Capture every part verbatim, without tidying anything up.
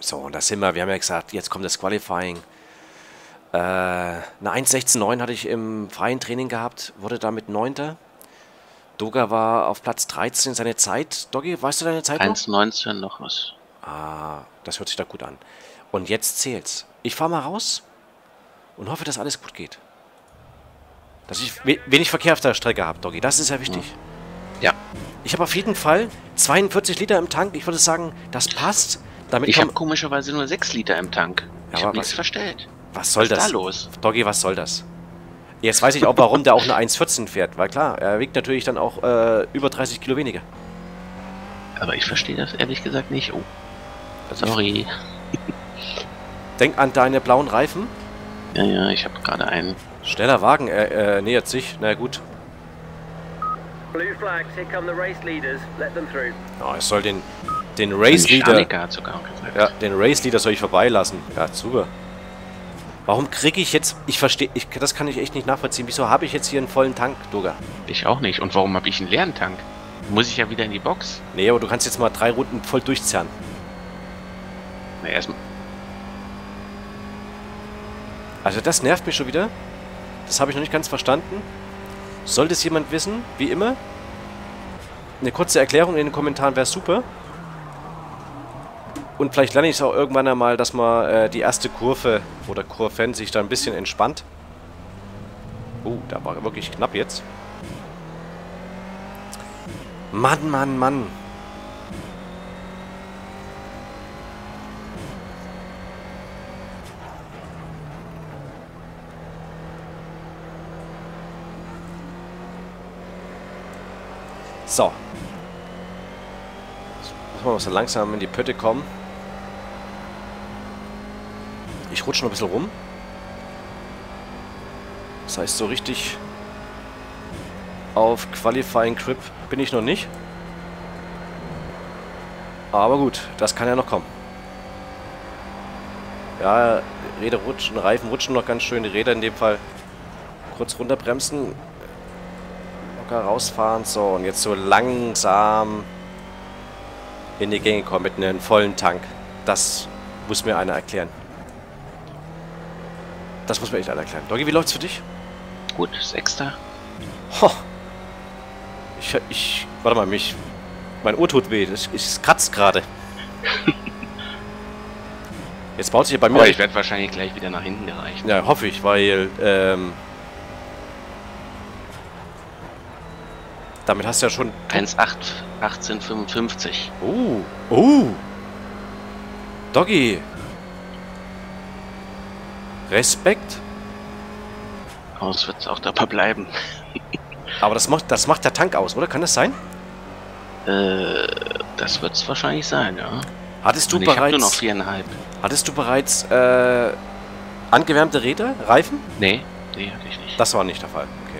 So, und da sind wir. Wir haben ja gesagt, jetzt kommt das Qualifying. Äh, eine eins sechzehn neun hatte ich im freien Training gehabt, wurde damit Neunter. Doga war auf Platz dreizehn. Seine Zeit, Doggy, weißt du deine Zeit noch? eins neunzehn noch was. Ah, das hört sich da gut an. Und jetzt zählt's. Ich fahre mal raus und hoffe, dass alles gut geht. Dass ich we wenig Verkehr auf der Strecke habe, Doggy. Das ist ja wichtig. Ja. Ich habe auf jeden Fall zweiundvierzig Liter im Tank. Ich würde sagen, das passt. Damit Ich kann- habe komischerweise nur sechs Liter im Tank. Ja, Ich aber habe nichts was- verstellt. Was soll Was das? ist da los? Doggy, was soll das? Jetzt weiß ich auch, warum der auch eine eins vierzehn fährt. Weil klar, er wiegt natürlich dann auch äh, über dreißig Kilo weniger. Aber ich verstehe das ehrlich gesagt nicht. Oh, sorry. Denk an deine blauen Reifen. Ja, ja, ich habe gerade einen. Schneller Wagen, er äh, nähert sich. Na gut. Blue flags, here come the race leaders. Let them through. Oh, ich soll den, den Race Leader... Mechaniker hat sogar gesagt. Ja, den Race Leader soll ich vorbeilassen. Ja, super. Warum kriege ich jetzt... Ich verstehe... Ich, das kann ich echt nicht nachvollziehen. Wieso habe ich jetzt hier einen vollen Tank, Doga? Ich auch nicht. Und warum habe ich einen leeren Tank? Muss ich ja wieder in die Box? Nee, aber du kannst jetzt mal drei Runden voll durchzerren. Na, erstmal. Also das nervt mich schon wieder. Das habe ich noch nicht ganz verstanden. Sollte es jemand wissen, wie immer, eine kurze Erklärung in den Kommentaren wäre super. Und vielleicht lerne ich es auch irgendwann einmal, dass man äh, die erste Kurve oder Kurven sich da ein bisschen entspannt. Oh, da war wirklich knapp jetzt. Mann, Mann, Mann. So. Jetzt muss man so langsam in die Pötte kommen. Ich rutsche noch ein bisschen rum. Das heißt, so richtig auf Qualifying Grip bin ich noch nicht. Aber gut, das kann ja noch kommen. Ja, Räder rutschen, Reifen rutschen noch ganz schön. Die Räder in dem Fall kurz runterbremsen. Locker rausfahren. So, und jetzt so langsam in die Gänge kommen mit einem vollen Tank. Das muss mir einer erklären. Das muss mir echt einer erklären. Doggy, wie läuft's für dich? Gut, Sechster. Ho. Ich, ich, warte mal, mich, mein Ohr tut weh. Ich, ich kratzt gerade. Jetzt baut sich ja bei mir... Aber ich werde wahrscheinlich gleich wieder nach hinten gereicht. Ja, hoffe ich, weil, ähm... damit hast du ja schon... eins acht achtzehn fünfundfünfzig. Oh, oh. Doggy. Respekt. Aus wird es auch dabei bleiben. Aber das macht, das macht der Tank aus, oder? Kann das sein? Äh, das wird es wahrscheinlich sein, ja. Hattest du Und ich habe bereits... nur noch viereinhalb. Hattest du bereits, äh... angewärmte Räder, Reifen? Nee, nee, hatte ich nicht. Das war nicht der Fall, okay.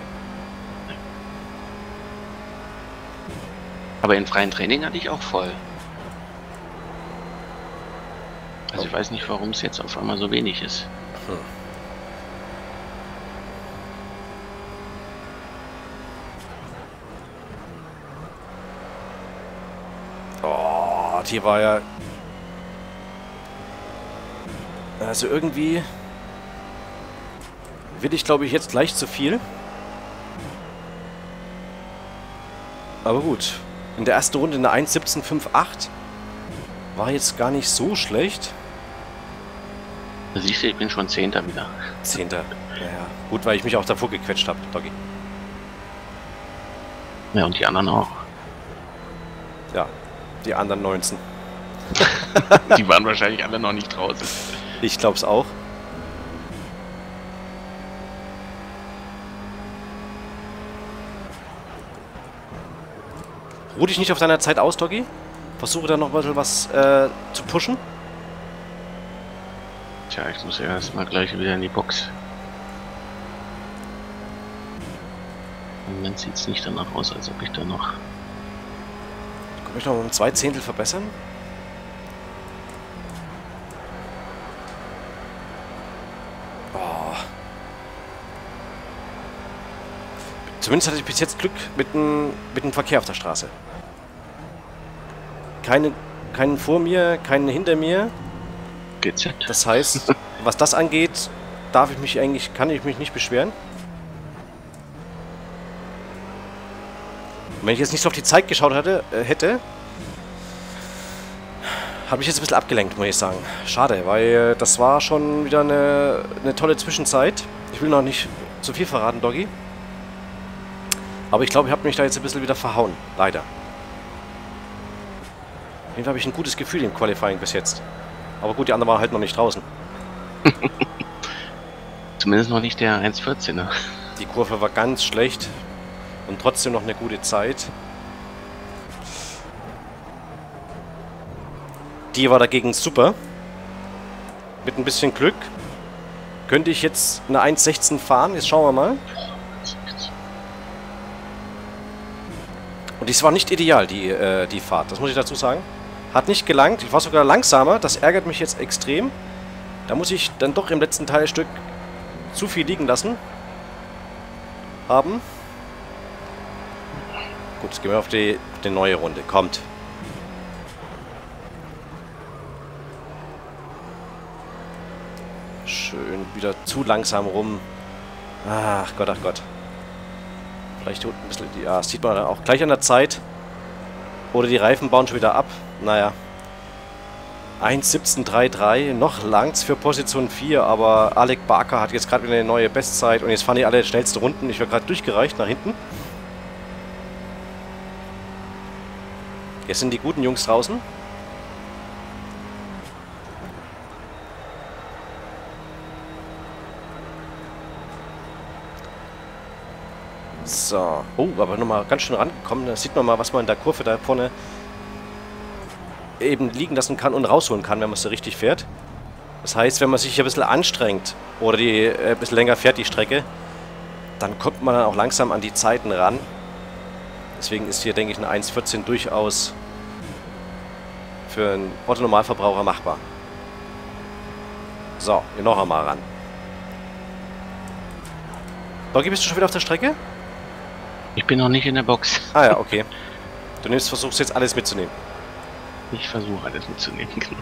Aber im freien Training hatte ich auch voll. Also ich weiß nicht, warum es jetzt auf einmal so wenig ist. Hm. Oh, die war ja... Also irgendwie... will ich, glaube ich, jetzt gleich zu viel. Aber gut. In der ersten Runde eine eins siebzehn achtundfünfzig. War jetzt gar nicht so schlecht. Da siehst du, ich bin schon Zehnter wieder. Zehnter. Naja, gut, weil ich mich auch davor gequetscht habe, Doggy. Ja, und die anderen auch. Ja, die anderen neunzehn. Die waren wahrscheinlich alle noch nicht draußen. Ich glaub's auch. Ruh dich nicht auf deiner Zeit aus, Doggy. Versuche da noch ein bisschen was äh, zu pushen. Tja, ich muss ja erstmal gleich wieder in die Box. Im Moment sieht es nicht danach aus, als ob ich da noch... Ich kann mich noch um zwei Zehntel verbessern. Oh. Zumindest hatte ich bis jetzt Glück mit dem, mit dem Verkehr auf der Straße. Keine, keinen vor mir, keinen hinter mir. G Z. Das heißt, was das angeht, darf ich mich eigentlich, kann ich mich nicht beschweren. Und wenn ich jetzt nicht so auf die Zeit geschaut hatte, äh, hätte, habe ich jetzt ein bisschen abgelenkt, muss ich sagen. Schade, weil das war schon wieder eine, eine tolle Zwischenzeit. Ich will noch nicht zu viel verraten, Doggy. Aber ich glaube, ich habe mich da jetzt ein bisschen wieder verhauen. Leider. Auf jeden Fall habe ich ein gutes Gefühl im Qualifying bis jetzt. Aber gut, die anderen waren halt noch nicht draußen. Zumindest noch nicht der eins vierzehner. Die Kurve war ganz schlecht. Und trotzdem noch eine gute Zeit. Die war dagegen super. Mit ein bisschen Glück könnte ich jetzt eine eins sechzehn fahren. Jetzt schauen wir mal. Und dies war nicht ideal, die, äh, die Fahrt. Das muss ich dazu sagen. Hat nicht gelangt. Ich war sogar langsamer. Das ärgert mich jetzt extrem. Da muss ich dann doch im letzten Teilstück zu viel liegen lassen. Haben. Gut, jetzt gehen wir auf die, auf die neue Runde. Kommt. Schön wieder zu langsam rum. Ach Gott, ach Gott. Vielleicht tut ein bisschen... Ja, das sieht man dann auch gleich an der Zeit. Oder die Reifen bauen schon wieder ab. Naja. eins siebzehn dreiunddreißig. Noch langt's für Position vier. Aber Alec Barker hat jetzt gerade wieder eine neue Bestzeit. Und jetzt fahren die alle schnellste Runden. Ich werde gerade durchgereicht nach hinten. Jetzt sind die guten Jungs draußen. So. Oh, aber nochmal ganz schön rangekommen. Da sieht man mal, was man in der Kurve da vorne eben liegen lassen kann und rausholen kann, wenn man so richtig fährt. Das heißt, wenn man sich ein bisschen anstrengt oder die äh, ein bisschen länger fährt, die Strecke, dann kommt man dann auch langsam an die Zeiten ran. Deswegen ist hier, denke ich, eine eins vierzehn durchaus für einen Otto-Normalverbraucher machbar. So, hier noch einmal ran. Doggy, bist du schon wieder auf der Strecke? Ich bin noch nicht in der Box. Ah ja, okay. Du nimmst, versuchst jetzt alles mitzunehmen. Ich versuche alles mitzunehmen, genau.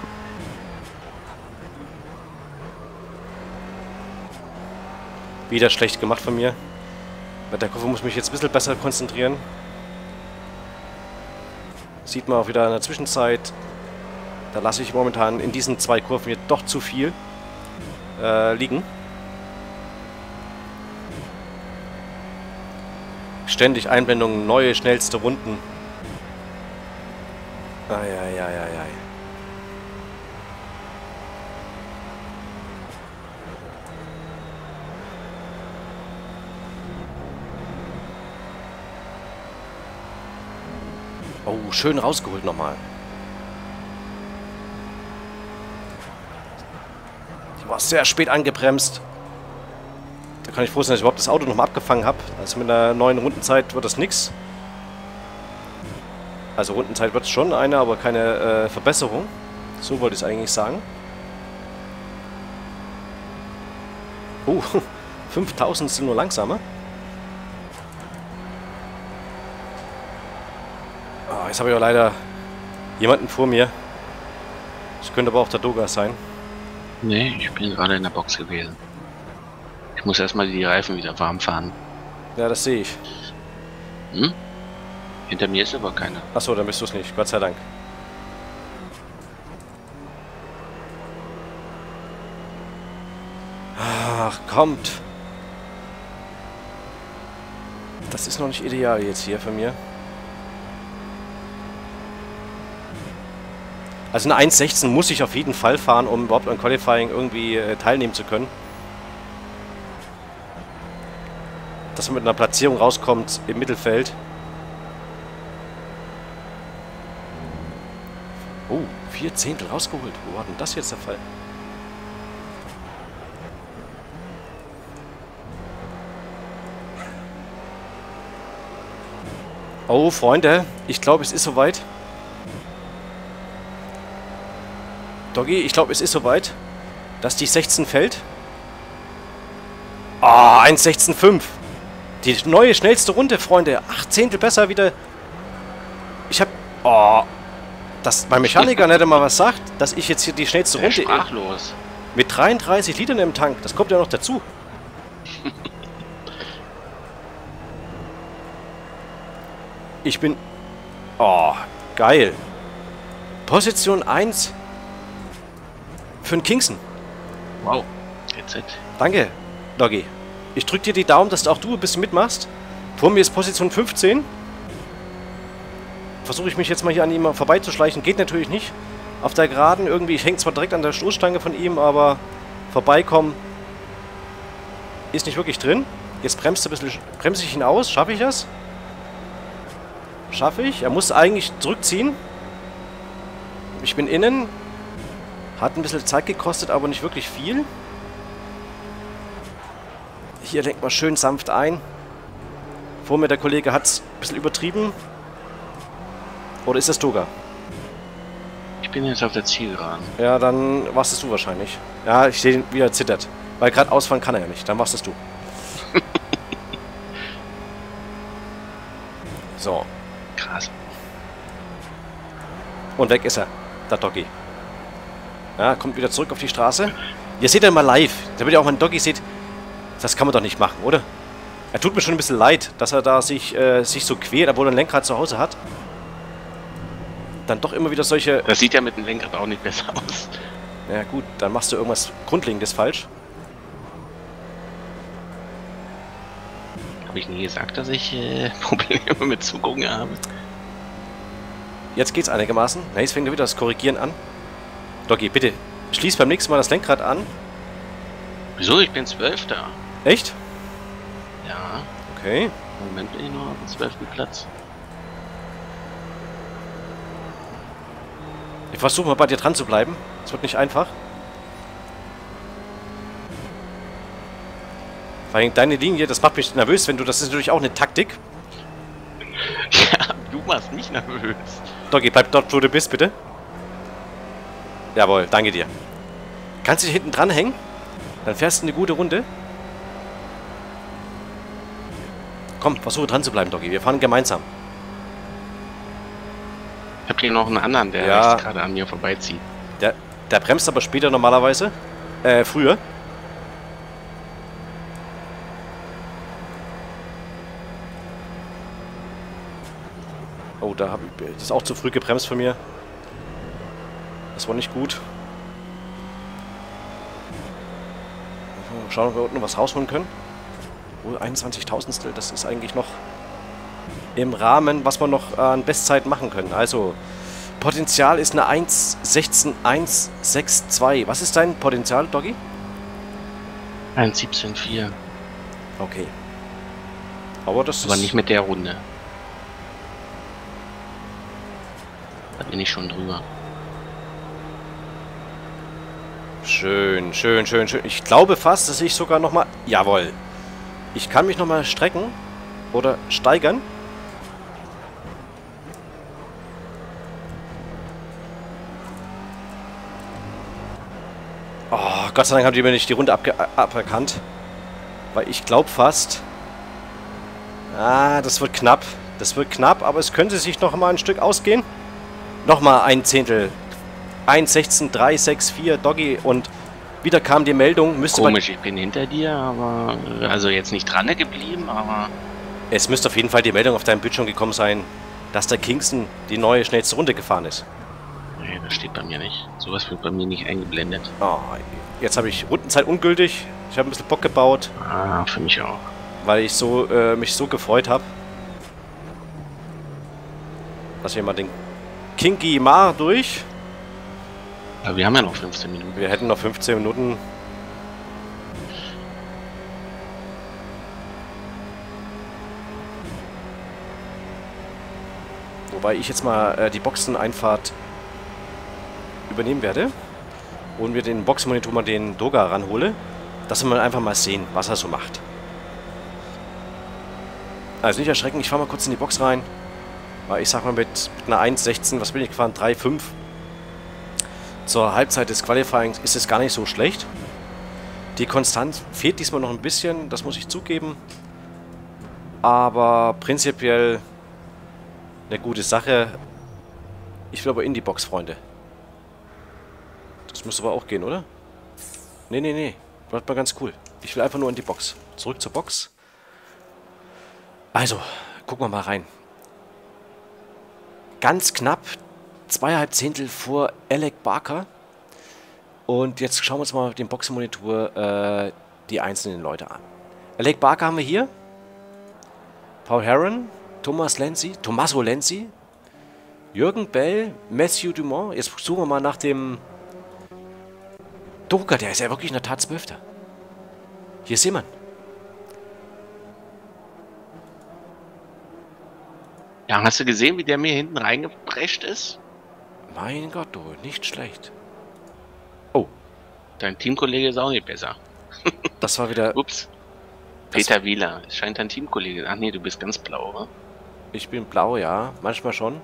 Wieder schlecht gemacht von mir. Bei der Kurve muss ich mich jetzt ein bisschen besser konzentrieren. Sieht man auch wieder in der Zwischenzeit. Da lasse ich momentan in diesen zwei Kurven hier doch zu viel äh, liegen. Ständig Einblendungen, neue, schnellste Runden. Eieieiei. Oh, schön rausgeholt nochmal. Ich war sehr spät angebremst. Da kann ich froh sein, dass ich überhaupt das Auto nochmal abgefangen habe. Also mit einer neuen Rundenzeit wird das nix. Also Rundenzeit wird es schon eine, aber keine äh, Verbesserung. So wollte ich es eigentlich sagen. Oh, fünftausend sind nur langsamer. Oh, jetzt habe ich auch leider jemanden vor mir. Das könnte aber auch der Doga sein. Nee, ich bin gerade in der Box gewesen. Ich muss erstmal die Reifen wieder warm fahren. Ja, das sehe ich. Hm? Hinter mir ist aber keiner. Achso, dann bist du es nicht. Gott sei Dank. Ach, kommt. Das ist noch nicht ideal jetzt hier für mir. Also eine eins sechzehn muss ich auf jeden Fall fahren, um überhaupt an Qualifying irgendwie äh, teilnehmen zu können. Dass man mit einer Platzierung rauskommt im Mittelfeld. Oh, vier Zehntel rausgeholt. Wo war denn das jetzt der Fall? Oh, Freunde, ich glaube, es ist soweit. Doggy, ich glaube, es ist soweit, dass die sechzehn fällt. Ah, oh, eins sechzehn fünf. Die neue, schnellste Runde, Freunde. acht Zehntel besser wieder. Ich hab... Oh. dass mein Mechaniker nicht mal was sagt, dass ich jetzt hier die schnellste Der ist Runde sprachlos. mit dreiunddreißig Litern im Tank, das kommt ja noch dazu. Ich bin... Oh, geil. Position eins für den Kingston. Wow. Jetzt. Danke, Doggy. Ich drück dir die Daumen, dass auch du ein bisschen mitmachst. Vor mir ist Position fünfzehn. Versuche ich mich jetzt mal hier an ihm vorbeizuschleichen. Geht natürlich nicht. Auf der Geraden irgendwie, ich hänge zwar direkt an der Stoßstange von ihm, aber vorbeikommen ist nicht wirklich drin. Jetzt bremst du ein bisschen, bremse ich ihn aus. Schaffe ich das? Schaffe ich. Er muss eigentlich zurückziehen. Ich bin innen. Hat ein bisschen Zeit gekostet, aber nicht wirklich viel. Hier lenkt man schön sanft ein. Vor mir der Kollege hat es ein bisschen übertrieben. Oder ist das Doga? Ich bin jetzt auf der Zielgeraden. Ja, dann warst es du wahrscheinlich. Ja, ich sehe ihn, wie er zittert. Weil gerade ausfahren kann er ja nicht. Dann warst es du. So. Krass. Und weg ist er. Der Doggy. Ja, kommt wieder zurück auf die Straße. Ihr seht ihn mal live. Damit ihr auch mal einen Doggy seht. Das kann man doch nicht machen, oder? Er tut mir schon ein bisschen leid, dass er da sich, äh, sich so quält, obwohl er ein Lenkrad zu Hause hat. Dann doch immer wieder solche... Das sieht ja mit dem Lenkrad auch nicht besser aus. Ja gut, dann machst du irgendwas Grundlegendes falsch. Habe ich nie gesagt, dass ich äh, Probleme mit Zugucken habe? Jetzt geht's einigermaßen. Na, jetzt fängt er wieder das Korrigieren an. Doggy, bitte, schließ beim nächsten Mal das Lenkrad an. Wieso? Ich bin Zwölfter. Echt? Ja. Okay. Im Moment bin ich nur auf dem zwölften Platz. Ich versuche mal bei dir dran zu bleiben. Es wird nicht einfach. Vor allem deine Linie, das macht mich nervös, wenn du... Das ist natürlich auch eine Taktik. Ja, du machst mich nervös. Doggy, bleib dort, wo du bist, bitte. Jawohl, danke dir. Kannst du dich hinten dran hängen? Dann fährst du eine gute Runde. Komm, versuche dran zu bleiben, Doggy. Wir fahren gemeinsam. Ich habe hier noch einen anderen, der Ja. rechts gerade an mir vorbeizieht. Der, der bremst aber später normalerweise. Äh, früher. Oh, da habe ich... Das ist auch zu früh gebremst von mir. Das war nicht gut. Schauen, ob wir unten was rausholen können. Oh, einundzwanzigtausendstel, das ist eigentlich noch im Rahmen, was wir noch an Bestzeit machen können. Also, Potenzial ist eine eins sechzehn eins sechs zwei. Was ist dein Potenzial, Doggy? eins siebzehn vier. Okay. Aber das Aber ist... nicht mit der Runde. Da bin ich schon drüber. Schön, schön, schön, schön. Ich glaube fast, dass ich sogar nochmal... Jawohl. Ich kann mich nochmal strecken. Oder steigern. Oh, Gott sei Dank haben die mir nicht die Runde abge aberkannt. Weil ich glaube fast... Ah, das wird knapp. Das wird knapp, aber es könnte sich noch mal ein Stück ausgehen. Nochmal ein Zehntel. eins sechzehn drei sechs vier Doggy und wieder kam die Meldung, müsste Komisch, ich bin hinter dir, aber also jetzt nicht dran geblieben, aber es müsste auf jeden Fall die Meldung auf deinem Bildschirm gekommen sein, dass der Kingston die neue schnellste Runde gefahren ist. nee, das steht bei mir nicht. Sowas wird bei mir nicht eingeblendet. Oh, jetzt habe ich Rundenzeit ungültig. Ich habe ein bisschen Bock gebaut, Ah, für mich auch. weil ich so äh, mich so gefreut habe, dass wir mal den Kinky Mar durch. Aber wir haben ja noch fünfzehn Minuten. Wir hätten noch fünfzehn Minuten. Wobei ich jetzt mal äh, die Boxeneinfahrt übernehmen werde. Und mir den Boxenmonitor mal den Doga ranhole. Dass wir einfach mal sehen, was er so macht. Also nicht erschrecken, ich fahre mal kurz in die Box rein. Weil ich sag mal mit, mit einer eins sechzehn, was bin ich gefahren? drei fünf. Zur Halbzeit des Qualifyings ist es gar nicht so schlecht. Die Konstanz fehlt diesmal noch ein bisschen, das muss ich zugeben. Aber prinzipiell eine gute Sache. Ich will aber in die Box, Freunde. Das müsste aber auch gehen, oder? Nee, nee, nee. Bleibt mal ganz cool. Ich will einfach nur in die Box. Zurück zur Box. Also, gucken wir mal rein. Ganz knapp. Zweieinhalb Zehntel vor Alec Barker. Und jetzt schauen wir uns mal mit dem Boxenmonitor äh, die einzelnen Leute an. Alec Barker haben wir hier. Paul Herron, Thomas Lenzi, Tommaso Lenzi, Jürgen Bell, Matthew Dumont. Jetzt suchen wir mal nach dem Doka, der ist ja wirklich in der Tat Zwölfter. Hier ist jemand. Ja, hast du gesehen, wie der mir hinten reingeprescht ist? Mein Gott, du, nicht schlecht. Oh. Dein Teamkollege ist auch nicht besser. Das war wieder... Ups. Peter Wieler. Es scheint dein Teamkollege... Ach nee, du bist ganz blau, oder? Ich bin blau, ja. Manchmal schon.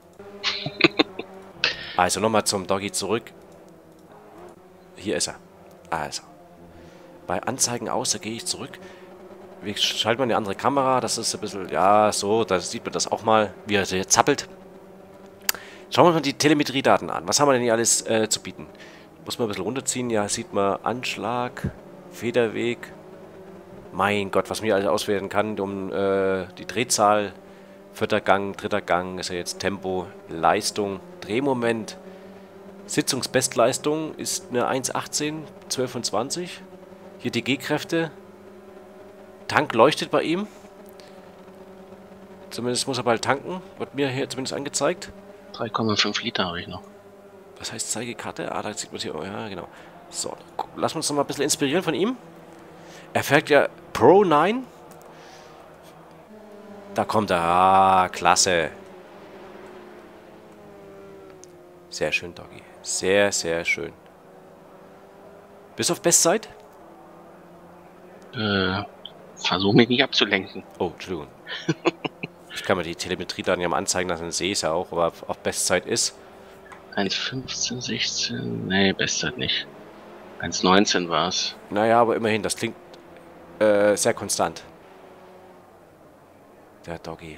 Also nochmal zum Doggy zurück. Hier ist er. Also. Bei Anzeigen aus, da gehe ich zurück. Wir schalten mal eine andere Kamera. Das ist ein bisschen... Ja, so. Da sieht man das auch mal, wie er hier zappelt. Schauen wir uns mal die Telemetriedaten an. Was haben wir denn hier alles äh, zu bieten? Muss man ein bisschen runterziehen. Ja, sieht man Anschlag, Federweg. Mein Gott, was man hier alles auswerten kann, um äh, die Drehzahl, vierter Gang, dritter Gang, ist ja jetzt Tempo, Leistung, Drehmoment, Sitzungsbestleistung ist eine eins achtzehn, zwölf von zwanzig. Hier die G-Kräfte. Tank leuchtet bei ihm. Zumindest muss er bald tanken, wird mir hier zumindest angezeigt. drei Komma fünf Liter habe ich noch. Was heißt Zeigekarte? Ah, da sieht man hier. Oh, ja, genau. So, lassen wir uns noch mal ein bisschen inspirieren von ihm. Er fährt ja Pro neun. Da kommt er. Ah, klasse. Sehr schön, Doggy. Sehr, sehr schön. Bis auf Bestzeit? Äh, versuch mich nicht abzulenken. Oh, Entschuldigung. Ich kann mir die Telemetriedaten ja mal anzeigen lassen, dann sehe ich es ja auch, aber auf Bestzeit ist. eins fünfzehn, sechzehn, nee, Bestzeit nicht. eins neunzehn war es. Naja, aber immerhin, das klingt äh, sehr konstant. Der Doggy.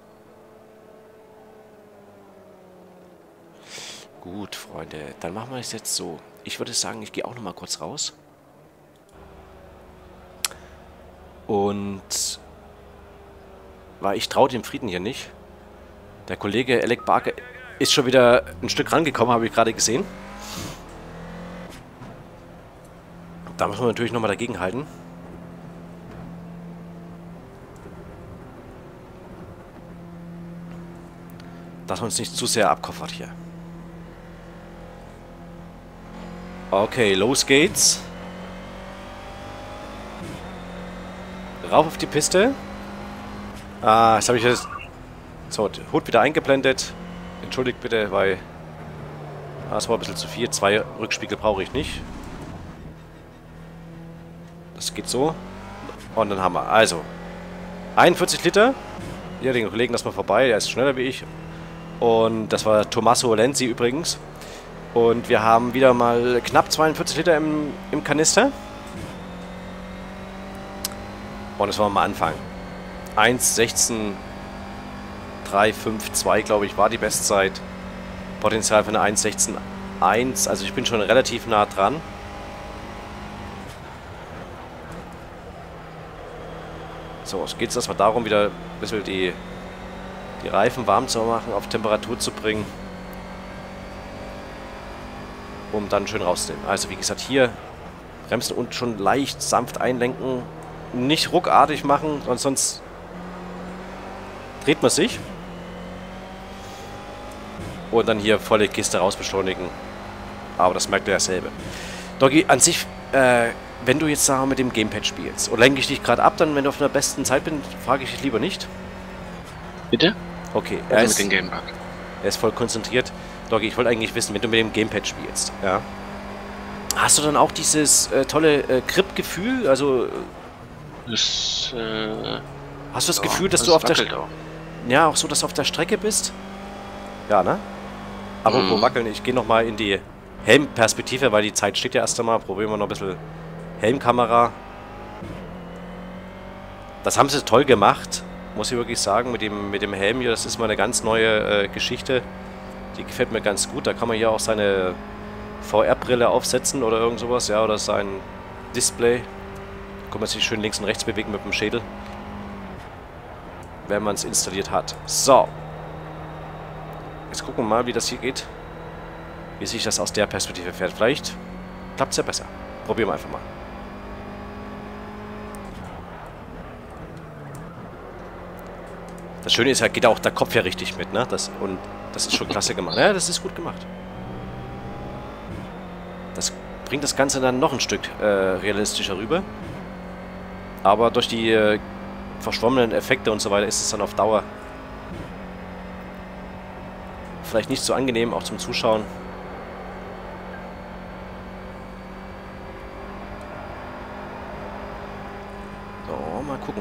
Gut, Freunde, dann machen wir es jetzt so. Ich würde sagen, ich gehe auch noch mal kurz raus. Und... weil ich traue dem Frieden hier nicht. Der Kollege Alec Barker ist schon wieder ein Stück rangekommen, habe ich gerade gesehen. Da müssen wir natürlich nochmal dagegen halten. Dass man uns nicht zu sehr abkoffert hier. Okay, los geht's. Rauf auf die Piste. Ah, jetzt habe ich jetzt... So, Hut wieder eingeblendet. Entschuldigt bitte, weil... Ah, das war ein bisschen zu viel. Zwei Rückspiegel brauche ich nicht. Das geht so. Und dann haben wir... Also... einundvierzig Liter. Hier, den Kollegen lassen wir vorbei. Der ist schneller wie ich. Und das war Tommaso Lenzi übrigens. Und wir haben wieder mal knapp zweiundvierzig Liter im, im Kanister. Und das wollen wir mal anfangen. eins sechzehn drei fünf zwei, glaube ich, war die Bestzeit. Potenzial für eine eins sechzehn eins. Also ich bin schon relativ nah dran. So, es geht erstmal darum, wieder ein bisschen die, die Reifen warm zu machen, auf Temperatur zu bringen. Um dann schön rauszunehmen. Also wie gesagt, hier bremsen und schon leicht sanft einlenken. Nicht ruckartig machen, sonst dreht man sich. Und dann hier volle Kiste rausbeschleunigen. Aber das merkt ihr ja selber. Doggy, an sich, äh, wenn du jetzt sagen, mit dem Gamepad spielst und lenke ich dich gerade ab, dann, wenn du auf einer besten Zeit bist, frage ich dich lieber nicht. Bitte? Okay, er Also ist, mit dem Gamepad. er ist voll konzentriert. Doggy, ich wollte eigentlich wissen, wenn du mit dem Gamepad spielst, ja. Hast du dann auch dieses äh, tolle äh, Grip-Gefühl? Also... Das, äh, hast du das ja, Gefühl, dass das du auf der... auch. Ja, auch so, dass du auf der Strecke bist? Ja, ne? Aber Mhm. wo wackeln? Ich gehe nochmal in die Helmperspektive, weil die Zeit steht ja erst einmal. Probieren wir noch ein bisschen Helmkamera. Das haben sie toll gemacht, muss ich wirklich sagen, mit dem, mit dem Helm hier. Das ist mal eine ganz neue äh, Geschichte. Die gefällt mir ganz gut. Da kann man hier auch seine V R-Brille aufsetzen oder irgend sowas, ja, oder sein Display. Da kann man sich schön links und rechts bewegen mit dem Schädel, wenn man es installiert hat. So. Jetzt gucken wir mal, wie das hier geht. Wie sich das aus der Perspektive fährt. Vielleicht klappt es ja besser. Probieren wir einfach mal. Das Schöne ist ja, geht auch der Kopf ja richtig mit, ne? Das, und das ist schon klasse gemacht. Ja, das ist gut gemacht. Das bringt das Ganze dann noch ein Stück äh, realistischer rüber. Aber durch die äh, verschwommenen Effekte und so weiter ist es dann auf Dauer vielleicht nicht so angenehm, auch zum Zuschauen. So, mal gucken.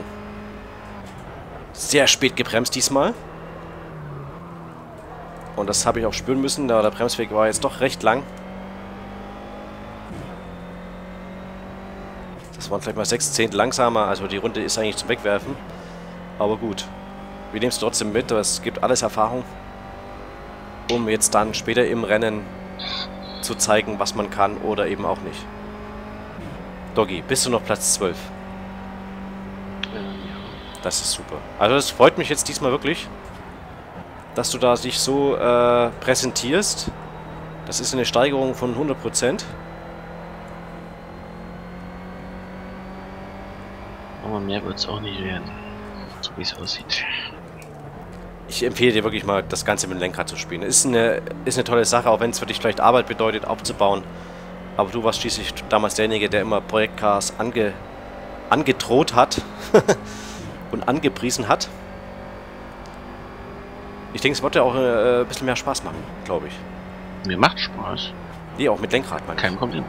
Sehr spät gebremst diesmal. Und das habe ich auch spüren müssen, da der Bremsweg war jetzt doch recht lang. Das waren vielleicht mal sechs Zehntel langsamer, also die Runde ist eigentlich zum Wegwerfen. Aber gut, wir nehmen es trotzdem mit, es gibt alles Erfahrung, um jetzt dann später im Rennen zu zeigen, was man kann oder eben auch nicht. Doggy, bist du noch Platz zwölf? Das ist super. Also das freut mich jetzt diesmal wirklich, dass du da dich so äh, präsentierst. Das ist eine Steigerung von hundert Prozent. Aber mehr wird es auch nicht werden, so wie es aussieht. Ich empfehle dir wirklich mal, das Ganze mit dem Lenkrad zu spielen. Ist eine, ist eine tolle Sache, auch wenn es für dich vielleicht Arbeit bedeutet, aufzubauen. Aber du warst schließlich damals derjenige, der immer Projektcars ange, angedroht hat und angepriesen hat. Ich denke, es wird ja auch äh, ein bisschen mehr Spaß machen, glaube ich. Mir macht Spaß. Nee, auch mit Lenkrad, meine ich. Kein Problem.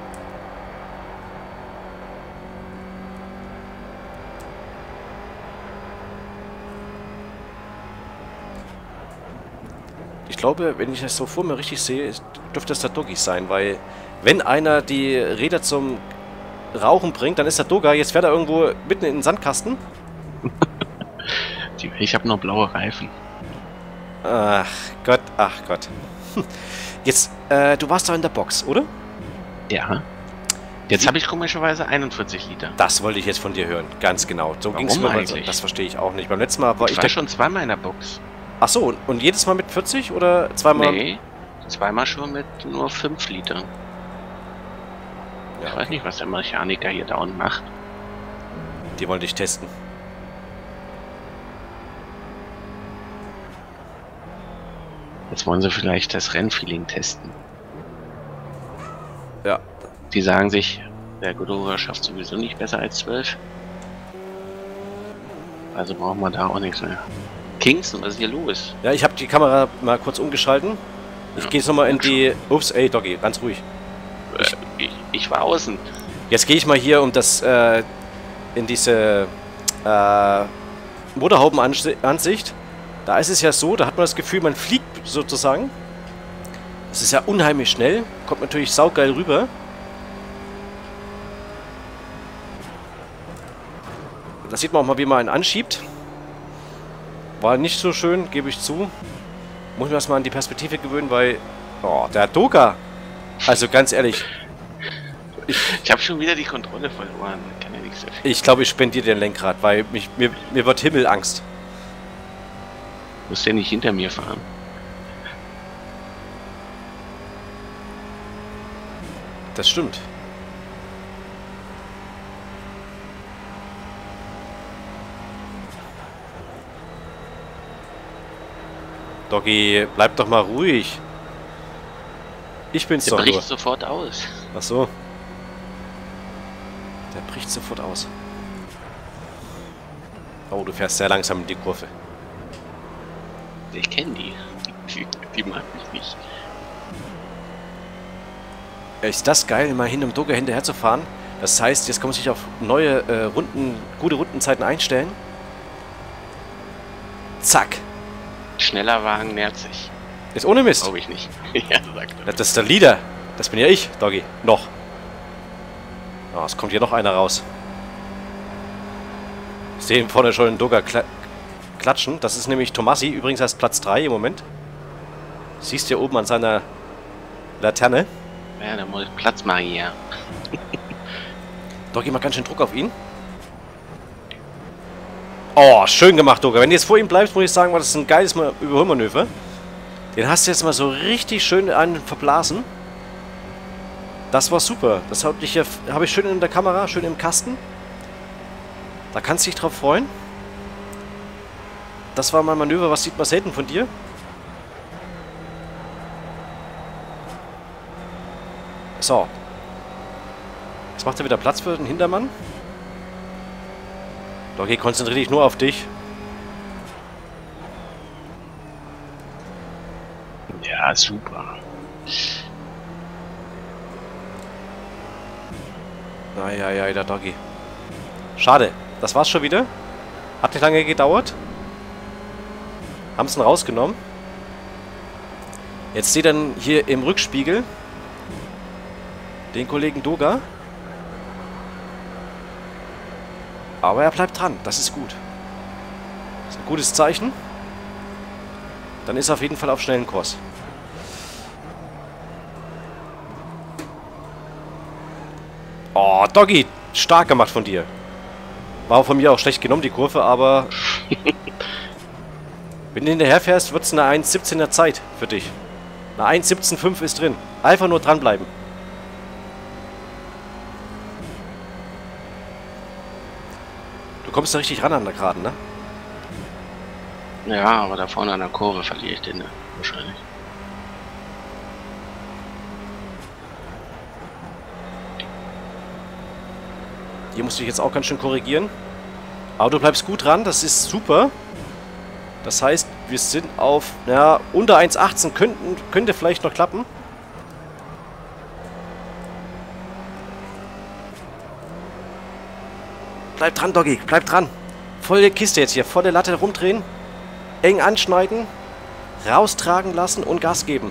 Ich glaube, wenn ich das so vor mir richtig sehe, dürfte es der Doggy sein, weil wenn einer die Räder zum Rauchen bringt, dann ist der Dogger, jetzt fährt er irgendwo mitten in den Sandkasten. Ich habe noch blaue Reifen. Ach Gott, ach Gott. Jetzt, äh, du warst doch in der Box, oder? Ja. Jetzt habe ich komischerweise einundvierzig Liter. Das wollte ich jetzt von dir hören, ganz genau. So ging es mir mal so. Das verstehe ich auch nicht. Beim letzten Mal war ich... Ich war schon zweimal in der Box. Ach so, und, und jedes Mal mit vierzig oder zweimal? Nee, zweimal schon mit nur fünf Litern. Ja, ich weiß nicht, was der Mechaniker hier dauernd macht. Die wollen dich testen. Jetzt wollen sie vielleicht das Rennfeeling testen. Ja. Die sagen sich, der Godora schafft sowieso nicht besser als zwölf. Also brauchen wir da auch nichts mehr. Kingston, was ist hier los? Ja, ich habe die Kamera mal kurz umgeschalten. Ich ja. gehe jetzt nochmal in die... Ups, ey, Doggy, ganz ruhig. Ich, ich, ich war außen. Jetzt gehe ich mal hier um das... Äh, in diese... Äh, Motorhaubenansicht. Da ist es ja so, da hat man das Gefühl, man fliegt sozusagen. Das ist ja unheimlich schnell. Kommt natürlich saugeil rüber. Da sieht man auch mal, wie man einen anschiebt. War nicht so schön, gebe ich zu. Muss ich mir erstmal an die Perspektive gewöhnen, weil... Oh, der Doga. Also ganz ehrlich. Ich, ich habe schon wieder die Kontrolle verloren. Kann ja nichts dafür. Ich glaube, ich spendiere den Lenkrad, weil mich, mir, mir wird Himmelangst. Du musst ja nicht hinter mir fahren. Das stimmt. Doggy, bleib doch mal ruhig. Ich bin's doch nur. Der bricht sofort aus. Ach so. Der bricht sofort aus. Oh, du fährst sehr langsam in die Kurve. Ich kenne die. die. Die mag mich nicht. Ist das geil, mal hin um Dogger hinterher zu fahren? Das heißt, jetzt kann man sich auf neue äh, Runden, gute Rundenzeiten einstellen. Zack. Schneller Wagen nährt sich. Ist ohne Mist. Glaube ich nicht. Ja, sagt er. Das ist der Leader. Das bin ja ich, Doggy. Noch. Oh, es kommt hier noch einer raus. Ich sehe vorne schon einen Dogger kla klatschen. Das ist nämlich Tomassi, übrigens erst Platz drei im Moment. Siehst du hier oben an seiner Laterne? Ja, da muss ich Platz machen hier. Doggy macht ganz schön Druck auf ihn. Oh, schön gemacht, Doga. Wenn du jetzt vor ihm bleibst, muss ich sagen, war das ein geiles Überholmanöver. Den hast du jetzt mal so richtig schön einen verblasen. Das war super. Das habe ich, hab ich schön in der Kamera, schön im Kasten. Da kannst du dich drauf freuen. Das war mein Manöver, was sieht man selten von dir. So. Jetzt macht er wieder Platz für den Hintermann. Okay, konzentriere dich nur auf dich. Ja, super. Eieiei, der Doggy. Schade. Das war's schon wieder. Hat nicht lange gedauert. Haben es ihn rausgenommen. Jetzt seht ihr dann hier im Rückspiegel den Kollegen Doga. Aber er bleibt dran. Das ist gut. Das ist ein gutes Zeichen. Dann ist er auf jeden Fall auf schnellen Kurs. Oh, Doggy. Stark gemacht von dir. War von mir auch schlecht genommen, die Kurve, aber... wenn du hinterher fährst, wird es eine eins siebzehner Zeit für dich. Eine eins siebzehn fünf ist drin. Einfach nur dranbleiben. Du kommst da richtig ran an der Geraden, ne? Ja, aber da vorne an der Kurve verliere ich den, ne? Wahrscheinlich. Hier musst du dich jetzt auch ganz schön korrigieren. Aber du bleibst gut dran, das ist super. Das heißt, wir sind auf, ja, unter eins achtzehn könnten, könnte vielleicht noch klappen. Bleib dran, Doggy, bleib dran. Volle Kiste jetzt hier, volle Latte rumdrehen. Eng anschneiden. Raustragen lassen und Gas geben.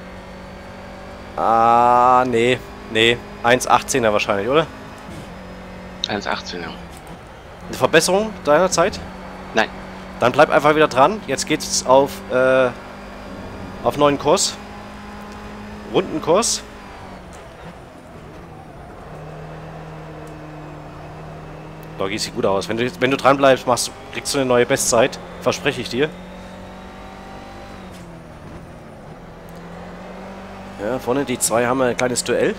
Ah, nee, nee. eins achtzehner wahrscheinlich, oder? eins achtzehner. Eine Verbesserung deiner Zeit? Nein. Dann bleib einfach wieder dran. Jetzt geht's auf, äh, auf neuen Kurs. Rundenkurs. Doggy sieht gut aus. Wenn du, wenn du dran bleibst, machst, kriegst du eine neue Bestzeit. Verspreche ich dir. Ja, vorne die zwei haben ein kleines Duell.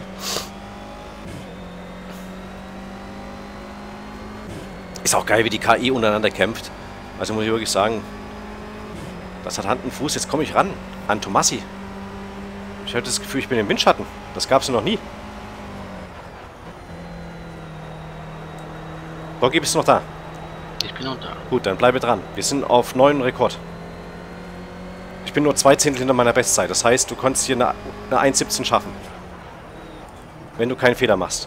Ist auch geil, wie die K I untereinander kämpft. Also muss ich wirklich sagen, das hat Hand und Fuß. Jetzt komme ich ran an Tomassi. Ich hatte das Gefühl, ich bin im Windschatten. Das gab es noch nie. Doggy, bist du noch da? Ich bin noch da. Gut, dann bleibe dran. Wir sind auf neuen Rekord. Ich bin nur zwei Zehntel hinter meiner Bestzeit. Das heißt, du konntest hier eine, eine eins siebzehn schaffen. Wenn du keinen Fehler machst.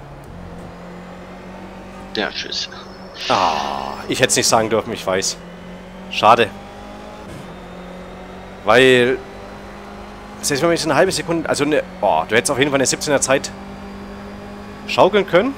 Ja, tschüss. Ah, ich hätte es nicht sagen dürfen, ich weiß. Schade. Weil... Selbst wenn man jetzt eine halbe Sekunde... Also eine... Oh, du hättest auf jeden Fall eine siebzehner Zeit schaukeln können.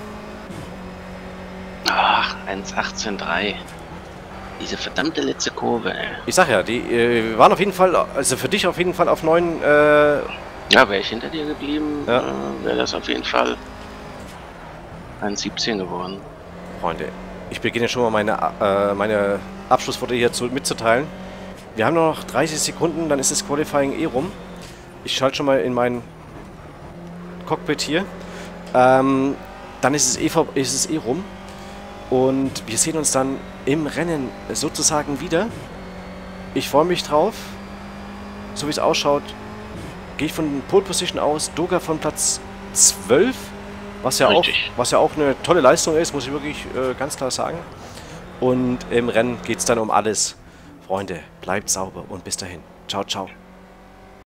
Ach, eins achtzehn drei. Diese verdammte letzte Kurve, ey. Ich sag ja, die äh, waren auf jeden Fall... Also für dich auf jeden Fall auf neun... Äh, ja, wäre ich hinter dir geblieben, ja. äh, wäre das auf jeden Fall eins siebzehn geworden. Freunde, ich beginne schon mal meine, äh, meine Abschlussworte hier zu, mitzuteilen. Wir haben noch dreißig Sekunden, dann ist das Qualifying eh rum. Ich schalte schon mal in mein Cockpit hier. Ähm, dann ist es, eh, ist es eh rum. Und wir sehen uns dann im Rennen sozusagen wieder. Ich freue mich drauf. So wie es ausschaut, gehe ich von Pole Position aus. Doga von Platz zwölf. Was ja, auch, was ja auch eine tolle Leistung ist, muss ich wirklich äh, ganz klar sagen. Und im Rennen geht es dann um alles. Freunde, bleibt sauber und bis dahin. Ciao, ciao.